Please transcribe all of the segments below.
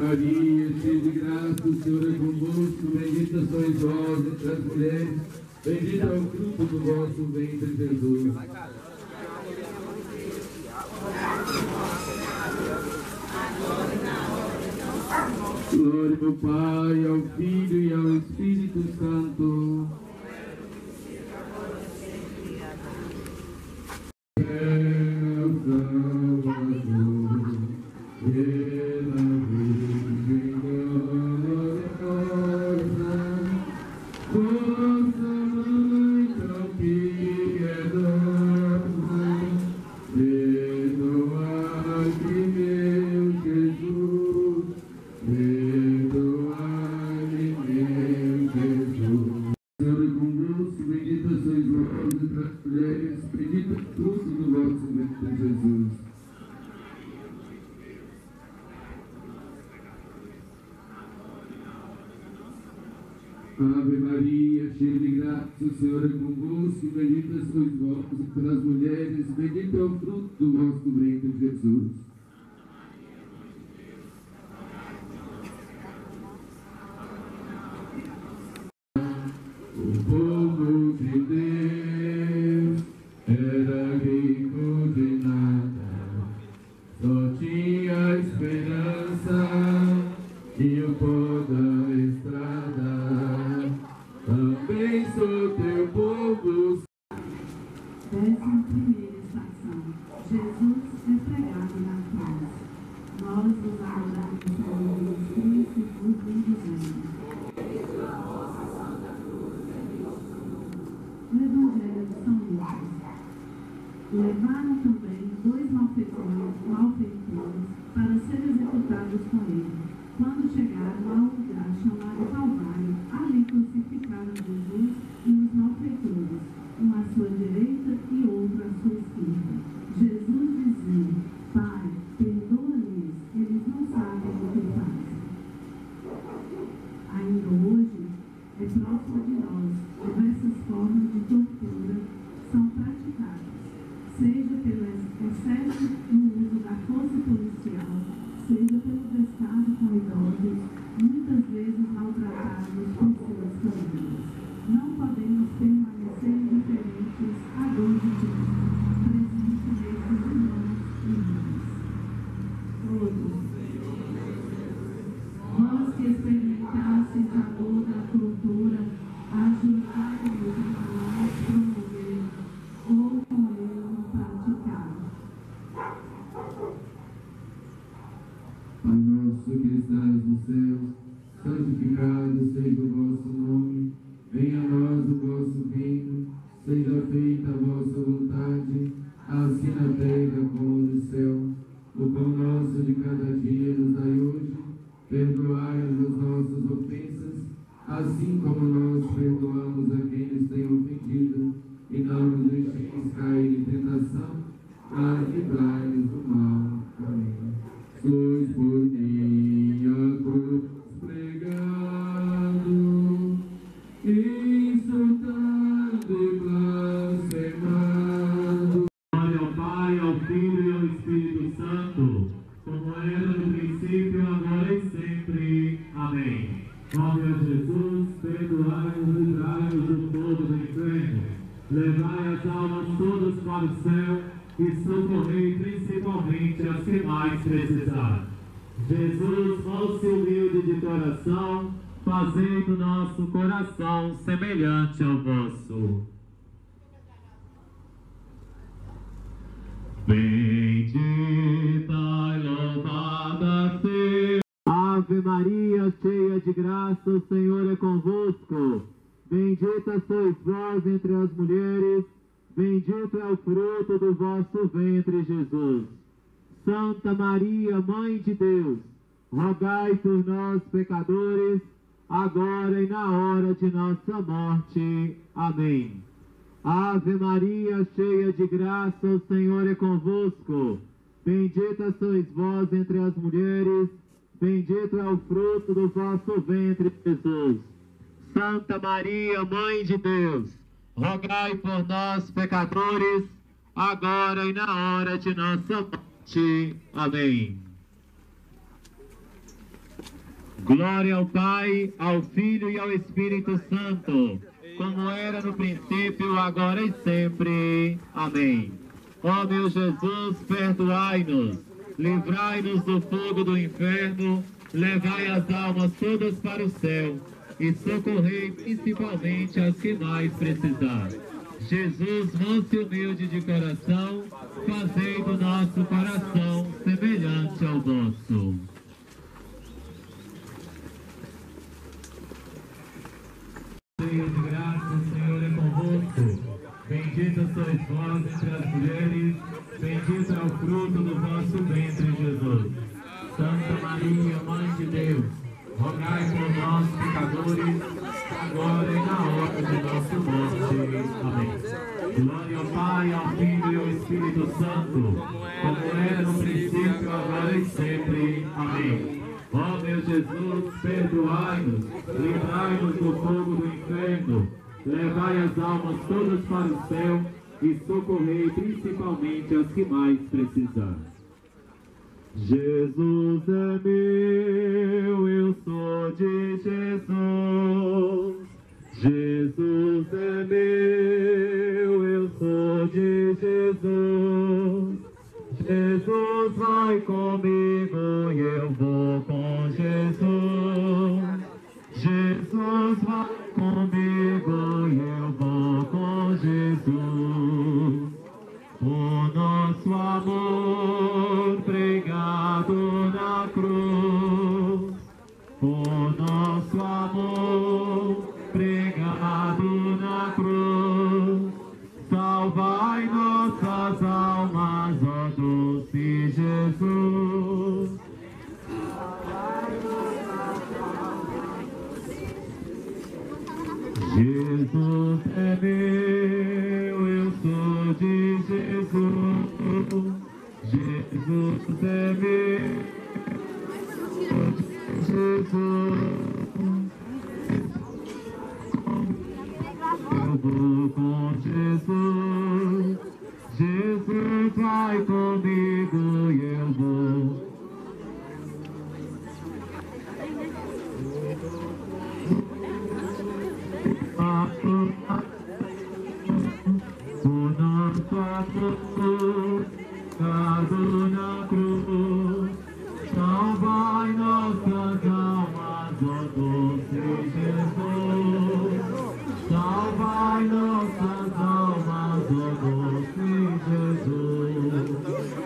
Maria, cheia de graça, o Senhor é convosco, bendita sois vós entre as mulheres, bendito é o fruto do vosso ventre, Jesus. Glória ao Pai, ao Filho e ao Espírito Santo. Ave Maria, cheia de graça, o Senhor é convosco, bendita sois vós entre as mulheres, bendito é o fruto do vosso ventre, Jesus. O povo de Deus era rico de nada, só tinha esperança e o pó da estrada. Também sou teu povo. 11ª estação. Jesus é pregado na cruz. Nós nos adoramos ao Jesus Cristo e vos bendizemos. No Evangelho de São Lucas, levaram também 2 malfeitores para serem executados com ele. Quando chegaram ao lugar chamado Calvário, ali crucificaram Jesus e os malfeitores, um à sua direita e outro à sua esquerda. Jesus dizia: Pai, perdoa-lhes, eles não sabem o que fazem. Ainda hoje, é próximo de nós, diversas formas de tortura são praticadas, seja pelo excesso no uso da força policial, seja pelo descaso com idosos, muitas vezes maltratados por suas famílias. Não podemos permanecer indiferentes à dor de Deus, presente nesses irmãos e irmãs. Todos, vós que experimentastes a dor da tortura, ajudai-nos a nós promover ou com ele praticar. Pai nosso que estás nos céus, santificado seja o vosso nome, venha a nós o vosso reino, seja feita a vossa vontade, assim na terra como no céu. O pão nosso de cada dia nos dai hoje, perdoai-nos as nossas ofensas, assim como nós perdoamos a quem nos tem ofendido, e não nos deixeis cair em tentação, mas livrai-nos do mal. Amém. Sois por minha cruz pregado, insultado e blasfemado. Glória ao Pai, ao Filho e ao Espírito Santo, como era no princípio, agora e sempre. Amém. Ó meu Jesus, perdoai-nos e livrai-nos do fogo do inferno. Levai as almas todas para o céu e socorrei principalmente as que mais precisarem. Jesus, fosse humilde de coração, fazei do nosso coração semelhante ao vosso. Bendita e louvada seja. Ave Maria, cheia de graça, o Senhor é convosco. Bendita sois vós entre as mulheres, bendito é o fruto do vosso ventre, Jesus. Santa Maria, Mãe de Deus, rogai por nós, pecadores, agora e na hora de nossa morte. Amém. Ave Maria, cheia de graça, o Senhor é convosco. Bendita sois vós entre as mulheres, bendito é o fruto do vosso ventre, Jesus. Santa Maria, Mãe de Deus, rogai por nós, pecadores, agora e na hora de nossa morte. Amém. Glória ao Pai, ao Filho e ao Espírito Santo, como era no princípio, agora e sempre. Amém. Ó meu Jesus, perdoai-nos, livrai-nos do fogo do inferno, levai as almas todas para o céu e socorrei principalmente as que mais precisarem. Jesus, manso e humilde de coração, fazei do nosso coração semelhante ao vosso. Cheia de graça, o Senhor é convosco. Bendita sois vós entre as mulheres, bendito é o fruto do vosso ventre, Jesus. Santa Maria, Mãe de Deus, rogai por nós, pecadores, agora e na hora de nossa morte. Amém. Glória ao Pai, ao Filho e ao Espírito Santo, como era no princípio, agora e sempre. Amém. Ó meu Jesus, perdoai-nos, livrai-nos do fogo do inferno, levai as almas todas para o céu e socorrei principalmente as que mais precisarem. Jesus é meu, eu sou de Jesus. Jesus é meu, eu sou de Jesus. Jesus vai comigo e eu vou com Jesus. Jesus vai comigo e eu vou com Jesus. O nosso amor pregado na cruz. O nosso amor pregado na cruz. Salvai nossas almas, ó doce Jesus. Jesus é meu, eu sou de Jesus. Jesus é meu, Jesus. Eu vou com Jesus. Jesus vai comigo e eu vou. O nosso amor pregado na cruz, salvai nossas almas, ó doce Jesus. Salvai nossas almas, ó doce Jesus.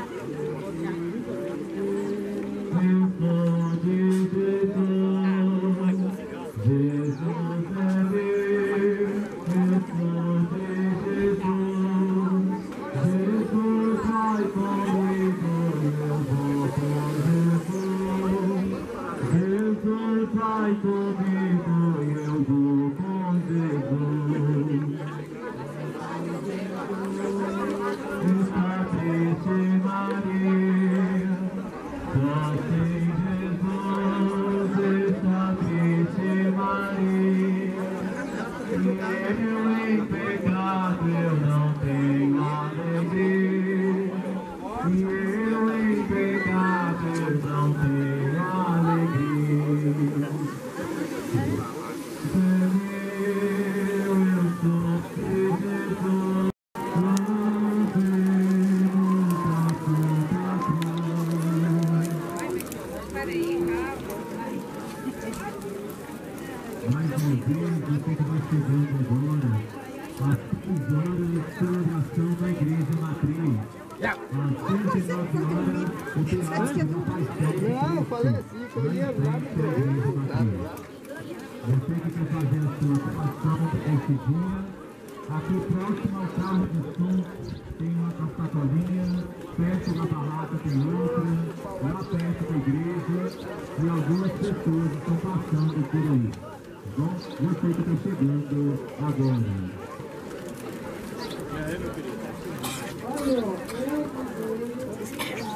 Eu sou de Jesus. Jesus é meu, eu sou de Jesus. Jesus vai comigo, eu vou com Jesus. Jesus vai comigo, eu vou com Jesus. Está triste Maria, só sem Jesus. Está triste Maria, eu em pecado eu não tenho alegria. Eu em pecado eu não tenho alegria. Eu sou de Jesus. Mais uma vez, você que vai chegando agora, às 6 horas, celebração da Igreja Matriz. Às 19 horas, o teatro não faz tempo. Não, eu falei assim, que eu ia lá no programa. Você que está fazendo a sua ocupação esse dia, aqui próximo ao carro de som tem uma sacolinha, perto da barraca tem outra, lá perto da igreja, e algumas pessoas estão passando por aí. Bom, você que está chegando agora. E aí, meu querido?